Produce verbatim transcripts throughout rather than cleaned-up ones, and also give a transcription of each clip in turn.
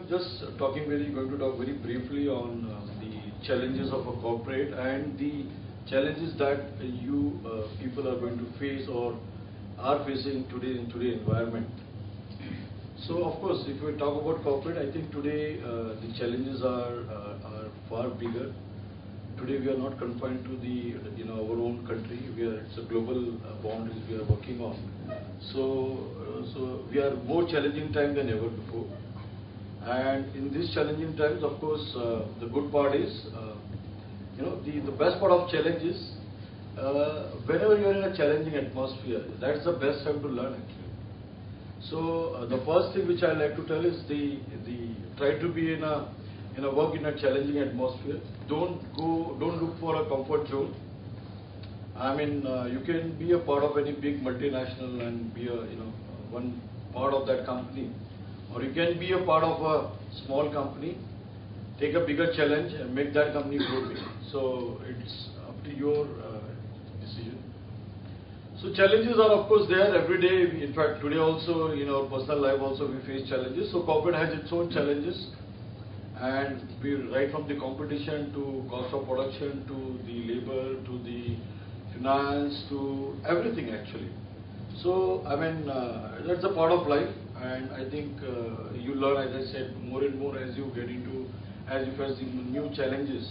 just talking very, going to talk very briefly on uh, the challenges of a corporate and the challenges that you uh, people are going to face or are facing today in today's environment. So of course, if we talk about corporate, I think today uh, the challenges are, uh, are far bigger. Today we are not confined to the, you know, our own country. We are, it's a global uh, boundaries we are working on. So, uh, so we are more challenging time than ever before. And in these challenging times, of course, uh, the good part is, uh, you know, the, the best part of challenge is, uh, whenever you are in a challenging atmosphere, that's the best time to learn actually. So uh, the first thing which I like to tell is the, the try to be in a, in a work in a challenging atmosphere. Don't go, don't look for a comfort zone. I mean, uh, you can be a part of any big multinational and be a, you know, one part of that company. Or you can be a part of a small company, take a bigger challenge and make that company grow big. So it's up to your uh, decision. So challenges are of course there every day. In fact, today also in our personal life also we face challenges. So corporate has its own challenges, and we right from the competition to cost of production to the labor to the finance to everything actually. So I mean uh, that's a part of life. And I think uh, you learn, as I said, more and more as you get into, as you face the new challenges.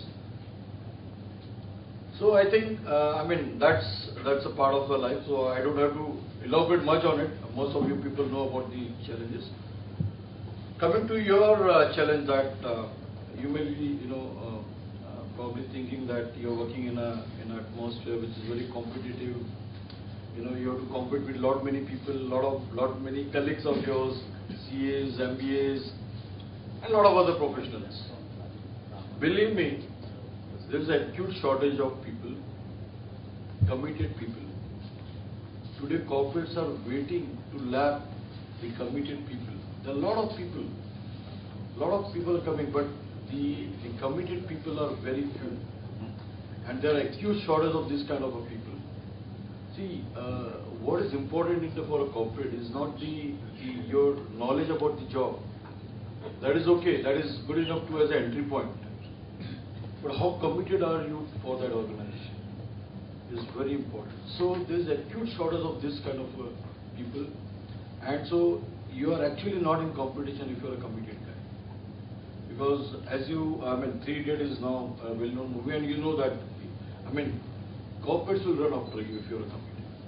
So I think, uh, I mean, that's that's a part of the life. So I don't have to elaborate much on it. Most of you people know about the challenges. Coming to your uh, challenge, that uh, you may be, you know, uh, uh, probably thinking that you're working in a in an atmosphere which is very competitive. You know, you have to compete with lot many people, lot of lot many colleagues of yours, C As, M B As, and lot of other professionals. Believe me, there is an acute shortage of people, committed people. Today, corporates are waiting to lap the committed people. There are a lot of people, lot of people are coming, but the, the committed people are very few, and there are acute shortage of this kind of a people. See, uh, what is important in the, for a corporate is not the, the your knowledge about the job. That is okay. That is good enough to as an entry point. But how committed are you for that organization is very important. So there is acute shortage of this kind of uh, people, and so you are actually not in competition if you are a committed guy. Because as you, I mean, Three Idiots is now a well-known movie, and you know that. I mean, corporates will run after you if you are a committed.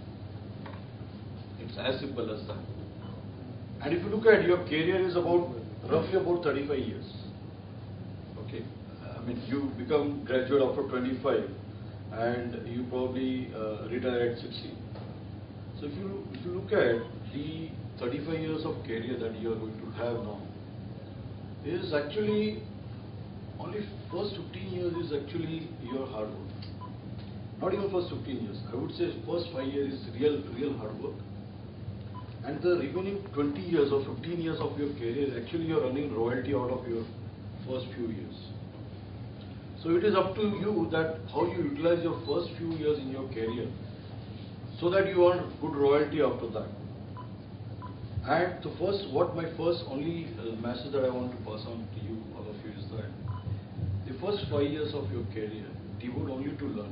It's as simple as that. And if you look at your career is about roughly about thirty-five years. Okay, I mean you become graduate after twenty-five, and you probably uh, retire at sixty. So if you if you look at the thirty-five years of career that you are going to have now, is actually only first fifteen years is actually your hard work. Not even first fifteen years. I would say first five years is real, real hard work. And the remaining twenty years or fifteen years of your career, actually you are running royalty out of your first few years. So it is up to you that how you utilize your first few years in your career, so that you earn good royalty after that. And the first, what my first only uh, message that I want to pass on to you, all of you, is that the first five years of your career, devote only to learn.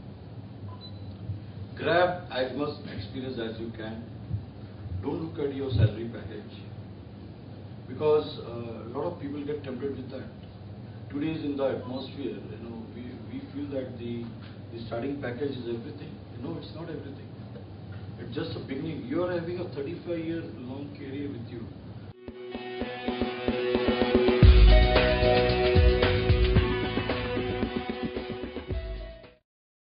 Grab as much experience as you can. Don't look at your salary package, because uh, a lot of people get tempted with that. Today is in the atmosphere, you know, we, we feel that the, the starting package is everything. No, it's not everything. It's just a beginning. You are having a thirty-five year long career with you.